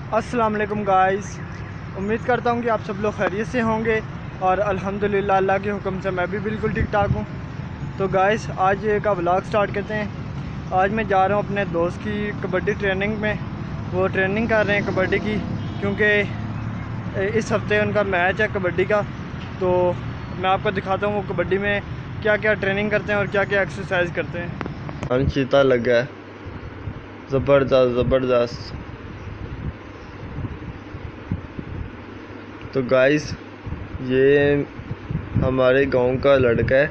अस्सलाम वालेकुम गाइस, उम्मीद करता हूँ कि आप सब लोग खैरियत से होंगे और अल्हम्दुलिल्लाह अल्लाह के हुक्म से मैं भी बिल्कुल ठीक ठाक हूँ। तो गाइस आज का व्लॉग स्टार्ट करते हैं। आज मैं जा रहा हूँ अपने दोस्त की कबड्डी ट्रेनिंग में। वो ट्रेनिंग कर रहे हैं कबड्डी की, क्योंकि इस हफ्ते उनका मैच है कबड्डी का। तो मैं आपको दिखाता हूँ वो कबड्डी में क्या क्या ट्रेनिंग करते हैं और क्या क्या एक्सरसाइज करते हैं। अनशीता लगा है, ज़बरदस्त ज़बरदस्त। तो गाइस ये हमारे गांव का लड़का है,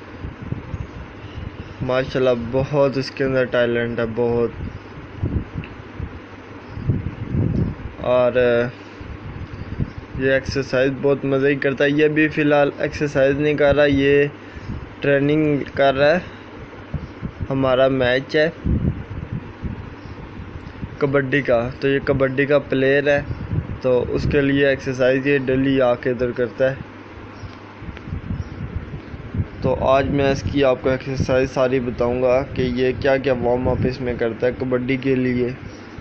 माशाल्लाह बहुत इसके अंदर टैलेंट है बहुत। और ये एक्सरसाइज बहुत मज़े ही करता है। ये भी फ़िलहाल एक्सरसाइज नहीं कर रहा, ये ट्रेनिंग कर रहा है। हमारा मैच है कबड्डी का, तो ये कबड्डी का प्लेयर है, तो उसके लिए एक्सरसाइज ये डेली आके इधर करता है। तो आज मैं इसकी आपको एक्सरसाइज सारी बताऊंगा कि ये क्या क्या वार्म अप इसमें करता है कबड्डी के लिए।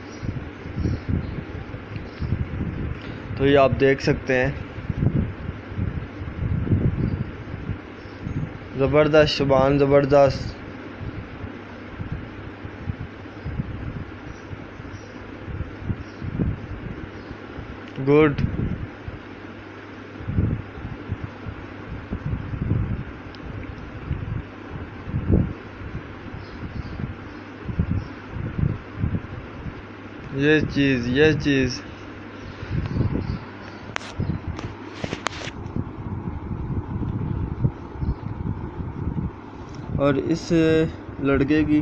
तो ये आप देख सकते हैं, ज़बरदस्त शुबान, ज़बरदस्त। गुड। ये चीज़ और इस लड़के की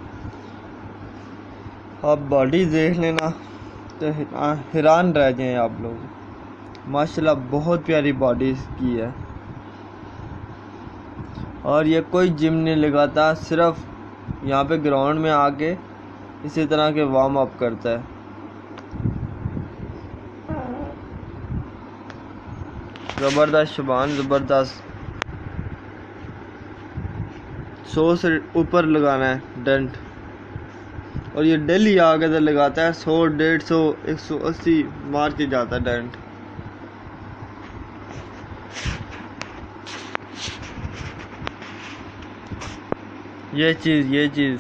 आप बॉडी देख लेना तो हैरान रह जाएं आप लोग। माशाल्लाह बहुत प्यारी बॉडी इसकी है। और ये कोई जिम नहीं लगाता, सिर्फ यहाँ पे ग्राउंड में आके इसी तरह के वार्म अप करता है। ज़बरदस्त शुबान, ज़बरदस्त। 100 से ऊपर लगाना है डेंट, और ये डेली आगे इधर लगाता है। 100, 150, 180 मार के जाता है डेंट। ये चीज़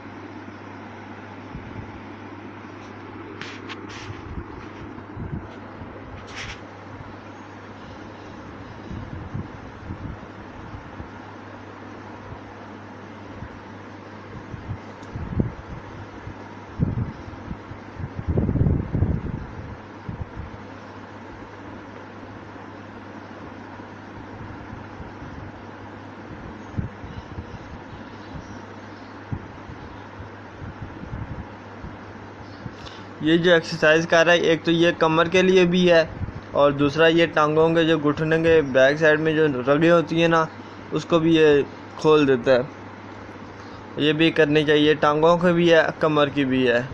ये जो एक्सरसाइज कर रहा है, एक तो ये कमर के लिए भी है, और दूसरा ये टांगों के जो घुटने के बैक साइड में जो रगें होती हैं ना, उसको भी ये खोल देता है। ये भी करनी चाहिए, टांगों की भी है, कमर की भी है।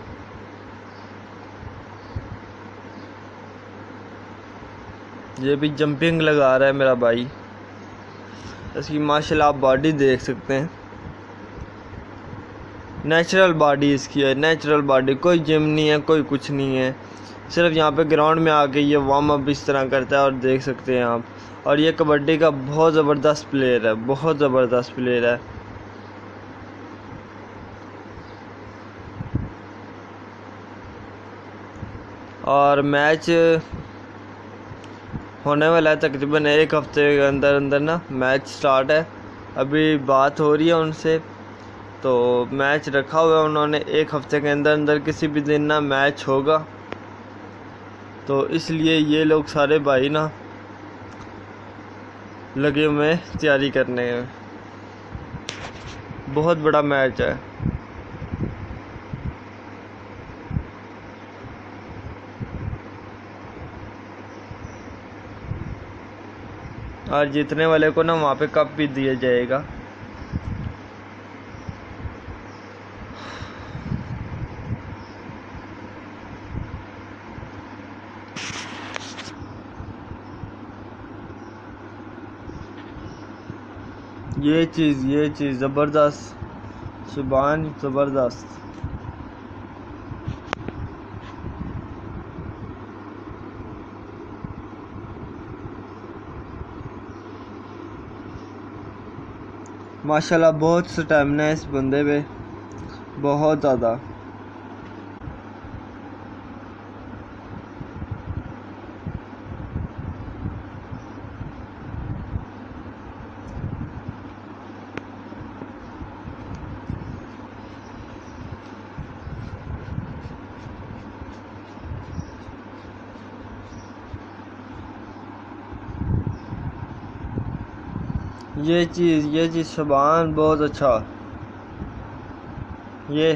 ये भी जंपिंग लगा रहा है मेरा भाई। इसकी माशाल्लाह आप बॉडी देख सकते हैं, नेचुरल बॉडी इसकी है, नेचुरल बॉडी। कोई जिम नहीं है, कोई कुछ नहीं है, सिर्फ यहाँ पे ग्राउंड में आके ये वार्म अप इस तरह करता है, और देख सकते हैं आप। और ये कबड्डी का बहुत ज़बरदस्त प्लेयर है, बहुत ज़बरदस्त प्लेयर है। और मैच होने वाला है तकरीबन 1 हफ्ते के अंदर अंदर ना, मैच स्टार्ट है। अभी बात हो रही है उनसे, तो मैच रखा हुआ है उन्होंने 1 हफ्ते के अंदर अंदर, किसी भी दिन ना मैच होगा। तो इसलिए ये लोग सारे भाई ना लगे हुए तैयारी करने में। बहुत बड़ा मैच है। और जीतने वाले को ना वहाँ पे कप भी दिया जाएगा। ये चीज़ ज़बरदस्त, सुभान ज़बरदस्त। माशाल्लाह बहुत स्टैमिना है इस बंदे पे, बहुत ज़्यादा। ये चीज़ शबान बहुत अच्छा। ये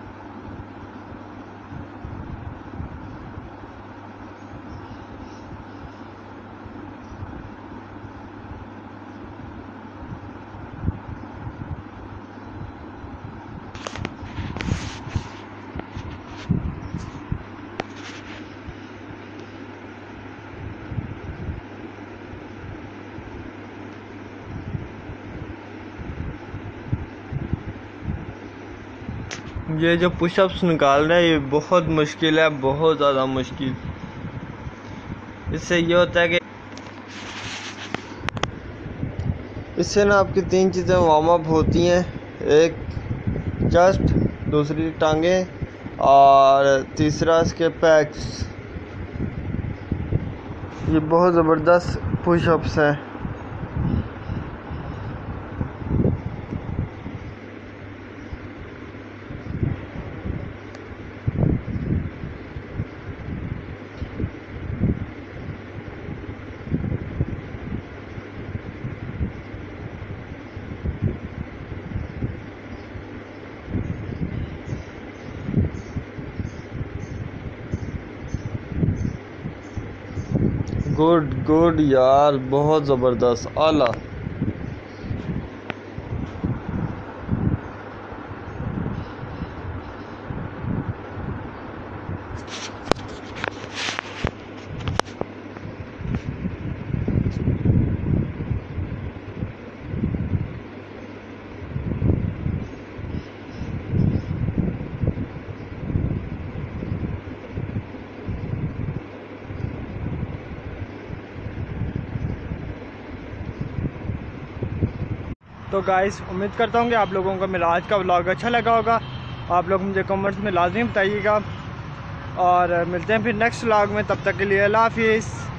ये जो पुशअप्स निकाल रहे हैं ये बहुत मुश्किल है, बहुत ज़्यादा मुश्किल। इससे ये होता है कि इससे ना आपकी 3 चीज़ें वार्म अप होती हैं, एक चेस्ट, दूसरी टांगें और तीसरा इसके पैक्स। ये बहुत ज़बरदस्त पुशअप्स हैं। गुड यार, बहुत ज़बरदस्त, आला। तो गाइस उम्मीद करता हूँ कि आप लोगों को मेरा आज का व्लॉग अच्छा लगा होगा। आप लोग मुझे कमेंट्स में लाजमी बताइएगा और मिलते हैं फिर नेक्स्ट व्लॉग में। तब तक के लिए अल्लाह हाफिज़।